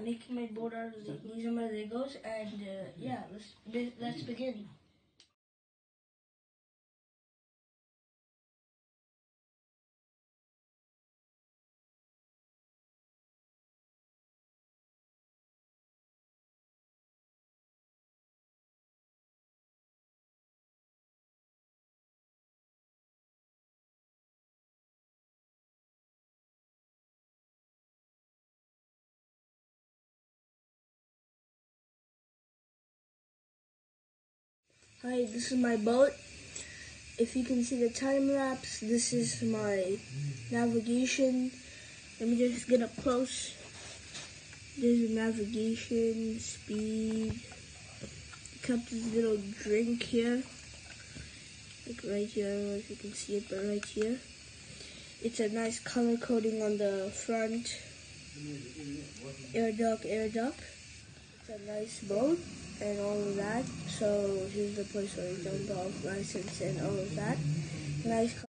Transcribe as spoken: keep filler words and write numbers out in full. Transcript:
I'm making my boat out of the, these are my Legos, and uh, yeah, let's be- let's begin. Hi, this is my boat. If you can see the time lapse, this is my navigation. Let me just get up close. There's a navigation, speed. Kept this little drink here. Like right here, I don't know if you can see it, but right here. It's a nice color coding on the front. Air duct, air duct. It's a nice boat and all of that. So here's the place where you dump off license and all of that. Nice.